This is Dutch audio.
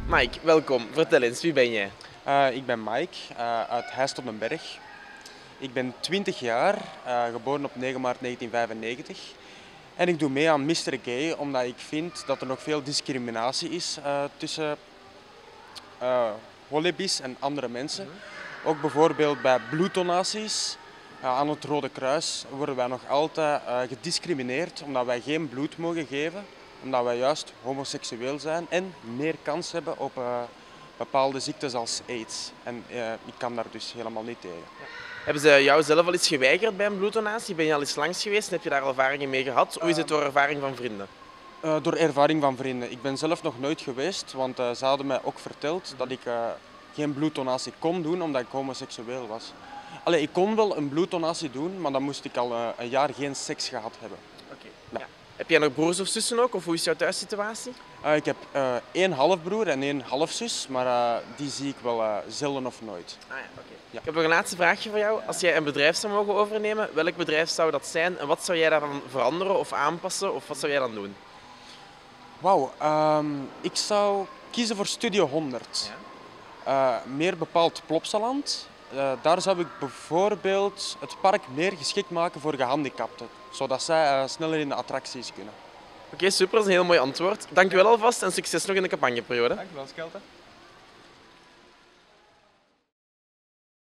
Mike, welkom. Vertel eens, wie ben jij? Ik ben Mike uit Heist op den Berg. Ik ben 20 jaar, geboren op 9 maart 1995. En ik doe mee aan Mr. Gay omdat ik vind dat er nog veel discriminatie is tussen hollebies en andere mensen. Ook bijvoorbeeld bij bloeddonaties aan het Rode Kruis worden wij nog altijd gediscrimineerd omdat wij geen bloed mogen geven. Omdat wij juist homoseksueel zijn en meer kans hebben op bepaalde ziektes als AIDS. En ik kan daar dus helemaal niet tegen. Hebben ze jou zelf al eens geweigerd bij een bloeddonatie? Ben je al eens langs geweest en heb je daar al ervaringen mee gehad? Of is het door ervaring van vrienden? Door ervaring van vrienden. Ik ben zelf nog nooit geweest, want ze hadden mij ook verteld dat ik geen bloeddonatie kon doen omdat ik homoseksueel was. Allee, ik kon wel een bloeddonatie doen, maar dan moest ik al een jaar geen seks gehad hebben. Oké. Ja. Heb jij nog broers of zussen ook? Of hoe is jouw thuissituatie? Ik heb één halfbroer en één halfzus, maar die zie ik wel zelden of nooit. Ah, ja, oké. Ja. Ik heb nog een laatste vraagje voor jou. Als jij een bedrijf zou mogen overnemen, welk bedrijf zou dat zijn en wat zou jij daarvan veranderen of aanpassen of wat zou jij dan doen? Wauw, ik zou kiezen voor Studio 100. Meer bepaald Plopsaland. Daar zou ik bijvoorbeeld het park meer geschikt maken voor gehandicapten, zodat zij sneller in de attracties kunnen. Oké, super. Dat is een heel mooi antwoord. Dank je wel alvast en succes nog in de campagneperiode. Dankjewel, Skelte.